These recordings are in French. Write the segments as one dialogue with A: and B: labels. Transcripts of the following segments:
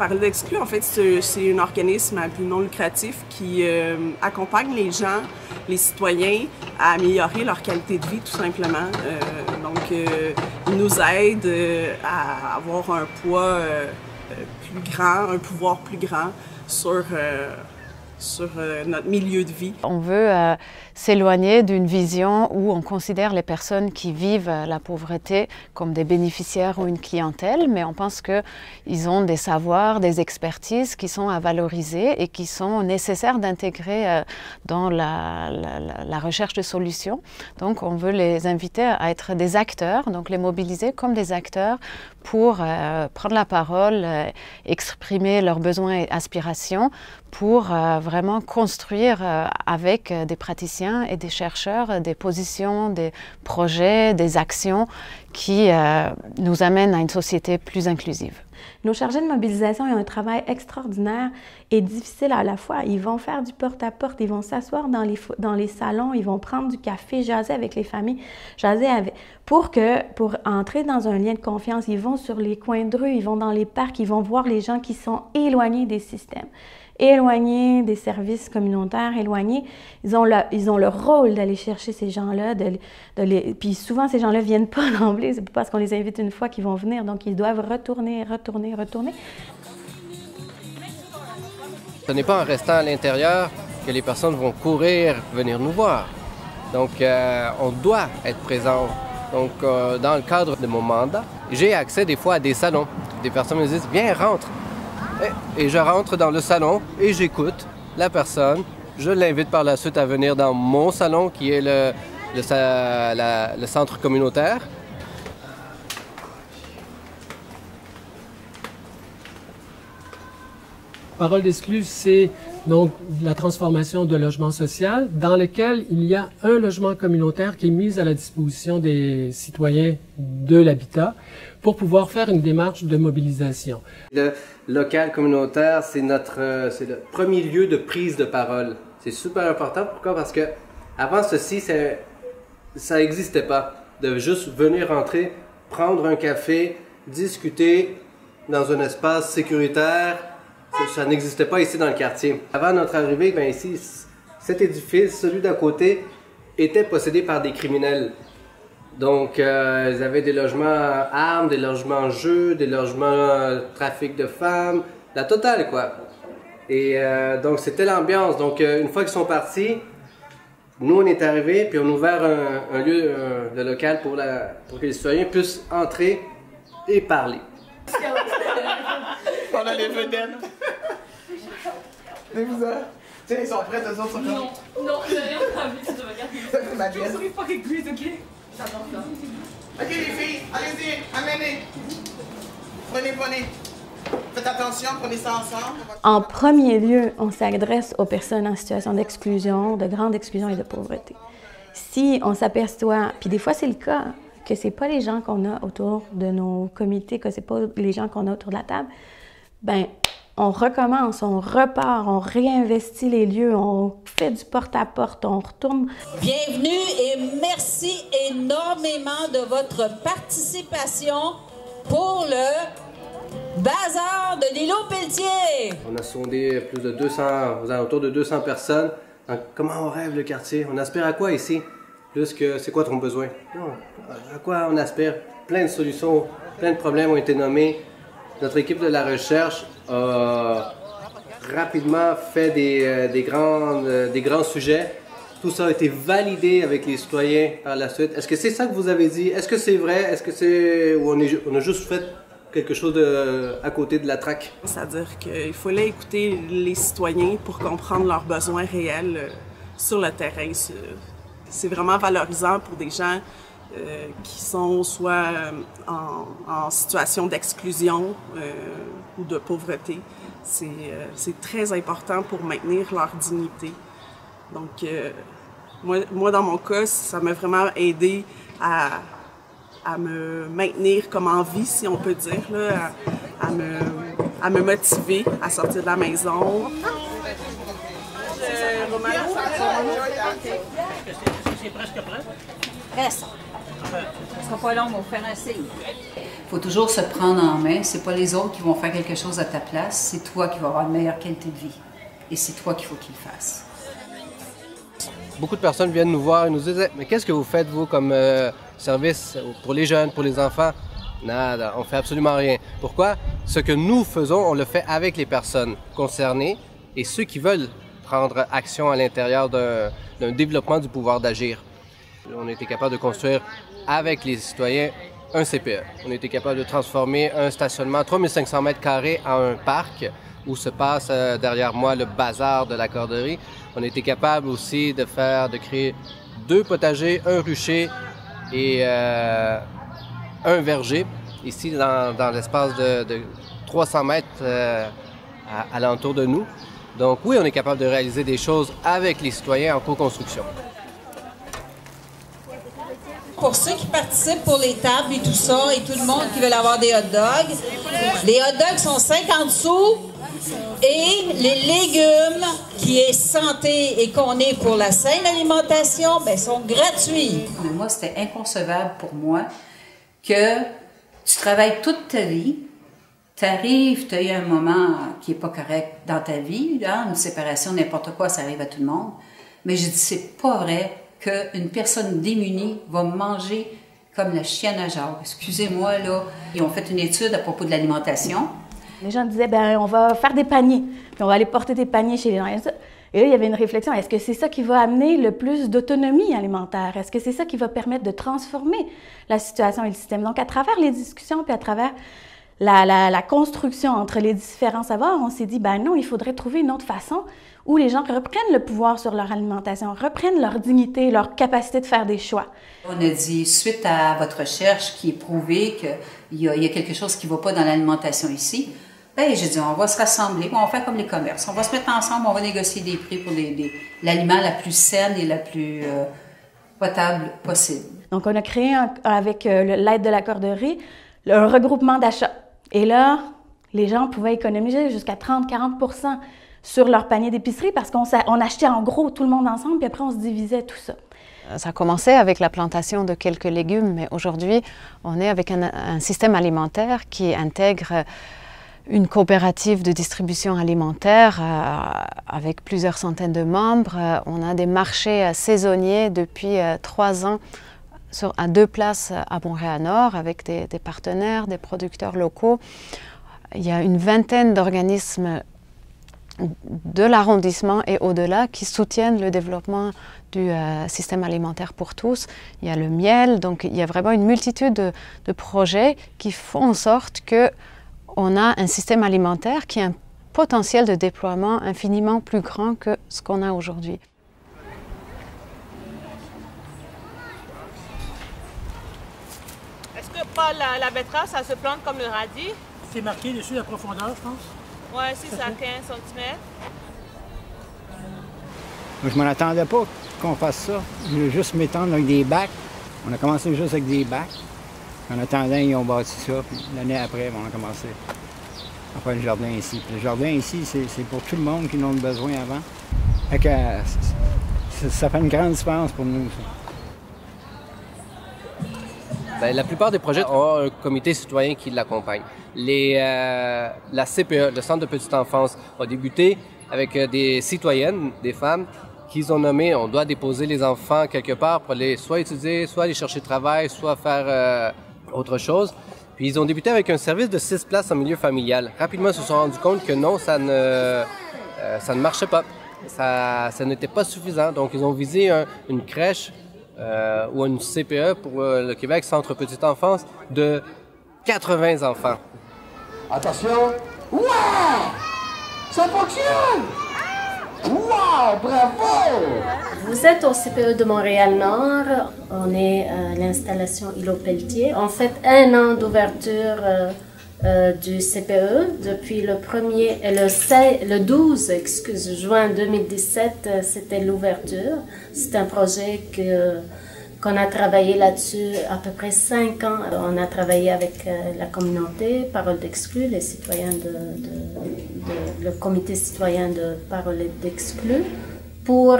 A: Paroles d'Exclus, en fait, c'est un organisme à but non lucratif qui accompagne les gens, les citoyens, à améliorer leur qualité de vie, tout simplement. Il nous aide à avoir un poids plus grand, un pouvoir plus grand sur notre milieu de vie.
B: On veut s'éloigner d'une vision où on considère les personnes qui vivent la pauvreté comme des bénéficiaires ou une clientèle, mais on pense qu'ils ont des savoirs, des expertises qui sont à valoriser et qui sont nécessaires d'intégrer dans la recherche de solutions. Donc on veut les inviter à être des acteurs, donc les mobiliser comme des acteurs pour prendre la parole, exprimer leurs besoins et aspirations pour vraiment construire avec des praticiens et des chercheurs des positions, des projets, des actions qui nous amènent à une société plus inclusive.
C: Nos chargés de mobilisation ont un travail extraordinaire et difficile à la fois. Ils vont faire du porte-à-porte, ils vont s'asseoir dans les salons, ils vont prendre du café, jaser avec les familles, pour entrer dans un lien de confiance. Ils vont sur les coins de rue, ils vont dans les parcs, ils vont voir les gens qui sont éloignés des systèmes, éloignés des services communautaires, éloignés. Ils ont le rôle d'aller chercher ces gens-là, puis souvent ces gens-là ne viennent pas d'emblée, c'est pas parce qu'on les invite une fois qu'ils vont venir, donc ils doivent retourner.
D: Ce n'est pas en restant à l'intérieur que les personnes vont courir venir nous voir. Donc on doit être présent. Donc dans le cadre de mon mandat, j'ai accès des fois à des salons. Des personnes me disent « Viens, rentre ». Et je rentre dans le salon et j'écoute la personne. Je l'invite par la suite à venir dans mon salon qui est le centre communautaire.
E: Paroles d'Exclus, c'est donc la transformation de logement social dans lequel il y a un logement communautaire qui est mis à la disposition des citoyens de l'habitat pour pouvoir faire une démarche de mobilisation.
D: Le local communautaire, c'est le premier lieu de prise de parole. C'est super important. Pourquoi? Parce que avant ceci, ça n'existait pas. De juste venir rentrer, prendre un café, discuter dans un espace sécuritaire. Ça n'existait pas ici dans le quartier. Avant notre arrivée, bien ici, cet édifice, celui d'à côté, était possédé par des criminels. Donc, ils avaient des logements armes, des logements jeux, des logements trafic de femmes, la totale, quoi. Et donc, c'était l'ambiance. Donc, une fois qu'ils sont partis, nous, on est arrivés, puis on a ouvert un lieu, le local pour que les citoyens puissent entrer et parler.
F: On a les vedettes. Mais vous avez... Tu sais, ils sont prêts, eux autres sont comme...
G: Non, j'ai rien envie, tu te regardes.
F: Ma pièce.
G: Sorry, fucking please, ok? J'adore ça.
F: Ok les filles, allez-y, amenez. Prenez. Faites attention, prenez ça ensemble.
C: En premier lieu, on s'adresse aux personnes en situation d'exclusion, de grande exclusion et de pauvreté. Si on s'aperçoit, puis des fois c'est le cas, que c'est pas les gens qu'on a autour de nos comités, que c'est pas les gens qu'on a autour de la table, ben on recommence, on repart, on réinvestit les lieux, on fait du porte-à-porte, on retourne.
H: Bienvenue et merci énormément de votre participation pour le Bazar de l'îlot Pelletier.
D: On a sondé plus de 200, aux alentours de 200 personnes. Donc, comment on rêve le quartier? On aspire à quoi ici? Plus que c'est quoi ton besoin? Non, à quoi on aspire? Plein de solutions, plein de problèmes ont été nommés. Notre équipe de la recherche a rapidement fait des grands sujets. Tout ça a été validé avec les citoyens par la suite. Est-ce que c'est ça que vous avez dit? Est-ce que c'est vrai? Est-ce que c'est... ou on a juste fait quelque chose à côté de la traque?
A: C'est-à-dire qu'il fallait écouter les citoyens pour comprendre leurs besoins réels sur le terrain. C'est vraiment valorisant pour des gens qui sont soit en situation d'exclusion ou de pauvreté. C'est très important pour maintenir leur dignité. Donc, moi, dans mon cas, ça m'a vraiment aidé à me maintenir comme en vie, si on peut dire, là, à me motiver à sortir de la maison.
H: Reste. Ce sera pas long, on va vous faire un signe.
I: faut toujours se prendre en main. C'est pas les autres qui vont faire quelque chose à ta place, c'est toi qui vas avoir une meilleure qualité de vie. Et c'est toi qu'il faut qu'ils le fassent.
D: Beaucoup de personnes viennent nous voir et nous disent « Mais qu'est-ce que vous faites, vous, comme service pour les jeunes, pour les enfants? » Nada, on fait absolument rien. Pourquoi? Ce que nous faisons, on le fait avec les personnes concernées et ceux qui veulent prendre action à l'intérieur d'un développement du pouvoir d'agir. On a été capable de construire avec les citoyens un CPE. On a été capable de transformer un stationnement 3500 mètres carrés en un parc où se passe derrière moi le bazar de la Corderie. On a été capable aussi de créer 2 potagers, un rucher et un verger, ici dans l'espace de 300 mètres alentour de nous. Donc oui, on est capable de réaliser des choses avec les citoyens en co-construction.
H: Pour ceux qui participent pour les tables et tout ça, et tout le monde qui veut avoir des hot dogs, les hot dogs sont 50 sous et les légumes qui est santé et qu'on est pour la saine alimentation, ben, sont gratuits.
I: Mais moi, c'était inconcevable pour moi que tu travailles toute ta vie, tu arrives, tu as eu un moment qui n'est pas correct dans ta vie, là, une séparation, n'importe quoi, ça arrive à tout le monde. Mais je dis, c'est pas vrai qu'une personne démunie va manger comme la chienne à Jacques. Excusez-moi, là. Ils ont fait une étude à propos de l'alimentation.
C: Les gens disaient, ben on va faire des paniers, puis on va aller porter des paniers chez les gens. Et là, il y avait une réflexion, est-ce que c'est ça qui va amener le plus d'autonomie alimentaire? Est-ce que c'est ça qui va permettre de transformer la situation et le système? Donc, à travers les discussions, puis à travers la construction entre les différents savoirs, on s'est dit, ben non, il faudrait trouver une autre façon où les gens reprennent le pouvoir sur leur alimentation, reprennent leur dignité, leur capacité de faire des choix.
I: On a dit, suite à votre recherche qui est prouvée qu'il y a quelque chose qui ne va pas dans l'alimentation ici, ben, j'ai dit, on va se rassembler, on va faire comme les commerces, on va se mettre ensemble, on va négocier des prix pour l'aliment la plus saine et la plus potable possible.
C: Donc, on a créé, avec l'aide de la Corderie, un regroupement d'achat. Et là, les gens pouvaient économiser jusqu'à 30-40% sur leur panier d'épicerie parce qu'on achetait en gros tout le monde ensemble, puis après on se divisait tout ça.
B: Ça a commencé avec la plantation de quelques légumes, mais aujourd'hui, on est avec un système alimentaire qui intègre une coopérative de distribution alimentaire avec plusieurs centaines de membres. On a des marchés saisonniers depuis 3 ans à 2 places à Montréal-Nord avec des partenaires, des producteurs locaux. Il y a une vingtaine d'organismes de l'arrondissement et au-delà qui soutiennent le développement du système alimentaire pour tous. Il y a le miel, donc il y a vraiment une multitude de projets qui font en sorte qu'on a un système alimentaire qui a un potentiel de déploiement infiniment plus grand que ce qu'on a aujourd'hui.
G: Est-ce que pas la betterave, ça se plante comme le radis?
J: C'est marqué dessus la profondeur, je pense.
G: Oui, 6 à 15 cm.
K: Moi, je m'en attendais pas qu'on fasse ça. Je voulais juste m'étendre avec des bacs. On a commencé juste avec des bacs. En attendant, ils ont bâti ça. Puis l'année après, on a commencé à faire le jardin ici. Puis le jardin ici, c'est pour tout le monde qui en a besoin avant. Fait que ça fait une grande différence pour nous, ça.
D: Bien, la plupart des projets ont un comité citoyen qui l'accompagne. La CPE, le Centre de petite enfance, a débuté avec des citoyennes, des femmes, qu'ils ont nommées. On doit déposer les enfants quelque part pour aller soit étudier, soit aller chercher travail, soit faire autre chose. Puis ils ont débuté avec un service de 6 places en milieu familial. Rapidement, ils se sont rendus compte que non, ça ne marchait pas. Ça n'était pas suffisant. Donc, ils ont visé une crèche ou une CPE pour le Québec, Centre Petite Enfance, de 80 enfants.
L: Attention! Ouais! Ça fonctionne! Wow! Bravo!
M: Vous êtes au CPE de Montréal-Nord. On est à l'installation Îlot Pelletier. On fait 1 an d'ouverture du CPE. Depuis le 12 juin 2017, c'était l'ouverture. C'est un projet qu'on a travaillé là-dessus à peu près 5 ans. On a travaillé avec la communauté, Parole d'Exclus, les citoyens le comité citoyen de Parole d'Exclus, pour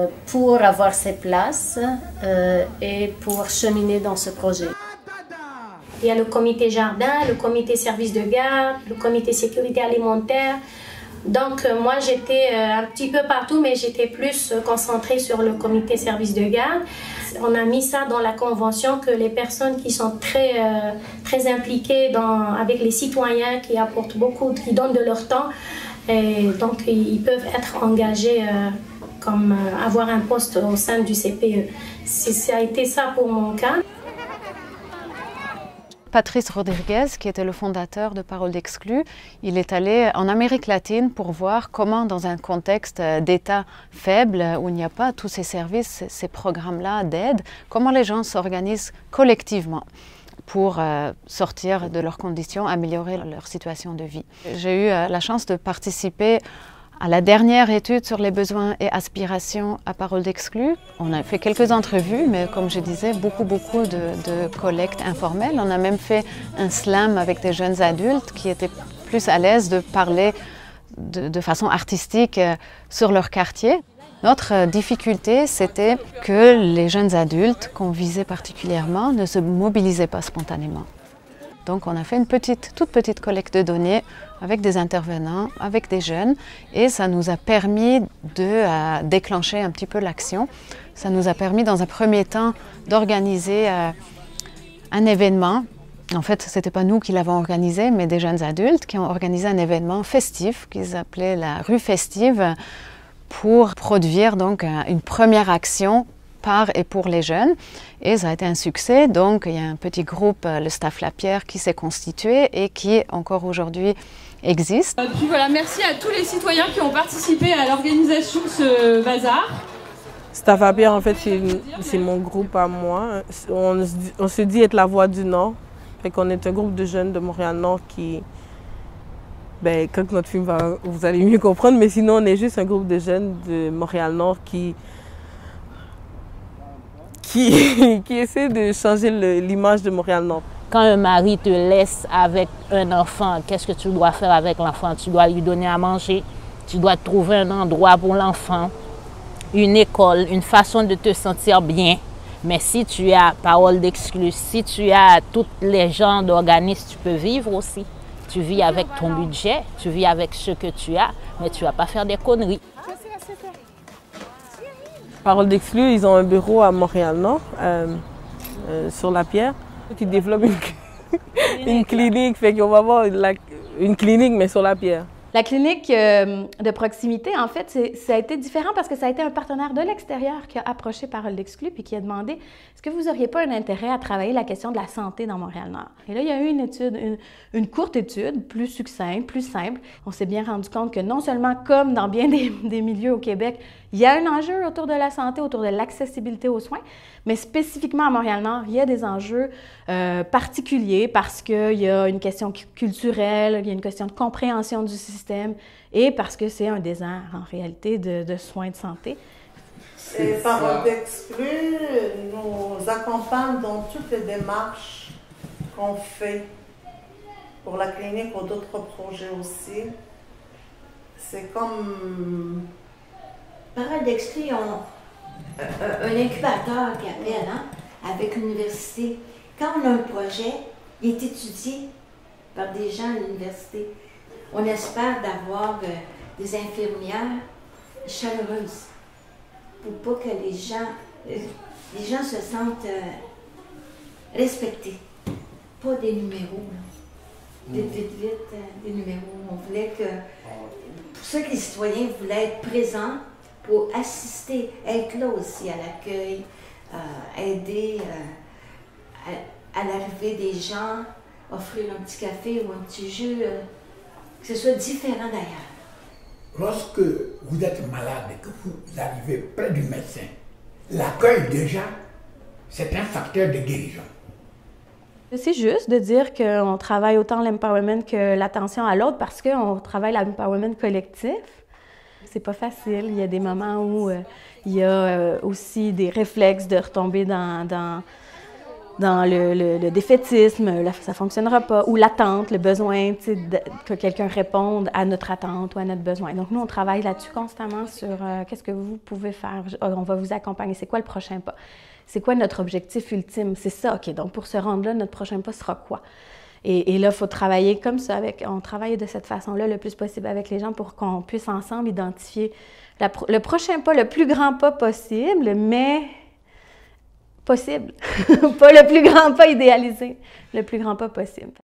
M: avoir ces places et pour cheminer dans ce projet. Il y a le comité jardin, le comité service de garde, le comité sécurité alimentaire. Donc, moi, j'étais un petit peu partout, mais j'étais plus concentrée sur le comité service de garde. On a mis ça dans la convention que les personnes qui sont très impliquées avec les citoyens, qui apportent beaucoup, qui donnent de leur temps, et donc ils peuvent être engagés comme avoir un poste au sein du CPE. Ça a été ça pour mon cas.
B: Patrice Rodriguez, qui était le fondateur de Parole d'Exclus, il est allé en Amérique latine pour voir comment, dans un contexte d'État faible, où il n'y a pas tous ces services, ces programmes-là d'aide, comment les gens s'organisent collectivement pour sortir de leurs conditions, améliorer leur situation de vie. J'ai eu la chance de participer à la dernière étude sur les besoins et aspirations à Parole d'Exclus. On a fait quelques entrevues, mais comme je disais, beaucoup de collectes informelles. On a même fait un slam avec des jeunes adultes qui étaient plus à l'aise de parler de façon artistique sur leur quartier. Notre difficulté, c'était que les jeunes adultes qu'on visait particulièrement ne se mobilisaient pas spontanément. Donc on a fait une toute petite collecte de données avec des intervenants, avec des jeunes, et ça nous a permis de déclencher un petit peu l'action. Ça nous a permis dans un premier temps d'organiser un événement. En fait, ce n'était pas nous qui l'avons organisé, mais des jeunes adultes qui ont organisé un événement festif qu'ils appelaient la rue festive pour produire donc une première action par et pour les jeunes, et ça a été un succès. Donc il y a un petit groupe, le Staff Lapierre, qui s'est constitué et qui encore aujourd'hui existe.
N: Puis voilà, merci à tous les citoyens qui ont participé à l'organisation de ce bazar.
O: Staff Lapierre, en fait, c'est mon groupe à moi. On se dit être la voix du Nord. Fait qu'on est un groupe de jeunes de Montréal-Nord qui... Ben, quand notre film va, vous allez mieux comprendre, mais sinon on est juste un groupe de jeunes de Montréal-Nord qui essaie de changer l'image de Montréal-Nord.
P: Quand un mari te laisse avec un enfant, qu'est-ce que tu dois faire avec l'enfant? Tu dois lui donner à manger, tu dois trouver un endroit pour l'enfant, une école, une façon de te sentir bien. Mais si tu as Parole d'Exclus, si tu as tous les genres d'organismes, tu peux vivre aussi. Tu vis avec ton budget, tu vis avec ce que tu as, mais tu ne vas pas faire des conneries.
O: Parole d'Exclus, ils ont un bureau à Montréal-Nord, sur la Pierre, qui développe une clinique. Fait qu'on va avoir une clinique, mais sur la Pierre.
C: La clinique de proximité, en fait, ça a été différent parce que ça a été un partenaire de l'extérieur qui a approché Parole d'Exclus puis qui a demandé « Est-ce que vous n'auriez pas un intérêt à travailler la question de la santé dans Montréal-Nord? » Et là, il y a eu une étude, une courte étude, plus succincte, plus simple. On s'est bien rendu compte que non seulement, comme dans bien des milieux au Québec, il y a un enjeu autour de la santé, autour de l'accessibilité aux soins, mais spécifiquement à Montréal-Nord, il y a des enjeux particuliers parce qu'il y a une question culturelle, il y a une question de compréhension du système et parce que c'est un désert, en réalité, de soins de santé.
Q: Parole d'Exclus nous accompagne dans toutes les démarches qu'on fait pour la clinique ou d'autres projets aussi. C'est comme...
R: Parole d'Exclus ont un incubateur qui appelle, avec l'université. Quand on a un projet, il est étudié par des gens à l'université. On espère d'avoir des infirmières chaleureuses pour pas que les gens se sentent respectés. Pas des numéros, vite, des numéros. On voulait que, pour ça que les citoyens voulaient être présents pour assister, être là aussi à l'accueil, aider à l'arrivée des gens, offrir un petit café ou un petit jus, que ce soit différent d'ailleurs.
L: Lorsque vous êtes malade et que vous arrivez près du médecin, l'accueil déjà, c'est un facteur de guérison.
C: C'est juste de dire qu'on travaille autant l'empowerment que l'attention à l'autre parce qu'on travaille l'empowerment collectif. C'est pas facile. Il y a des moments où il y a aussi des réflexes de retomber dans le défaitisme, ça ne fonctionnera pas, ou l'attente, le besoin que quelqu'un réponde à notre attente ou à notre besoin. Donc nous, on travaille là-dessus constamment sur qu'est-ce que vous pouvez faire, on va vous accompagner, c'est quoi le prochain pas. C'est quoi notre objectif ultime? C'est ça, OK, donc pour se rendre là, notre prochain pas sera quoi? Et là, il faut travailler comme ça, on travaille de cette façon-là le plus possible avec les gens pour qu'on puisse ensemble identifier le prochain pas, le plus grand pas possible, mais possible. Pas le plus grand pas idéalisé, le plus grand pas possible.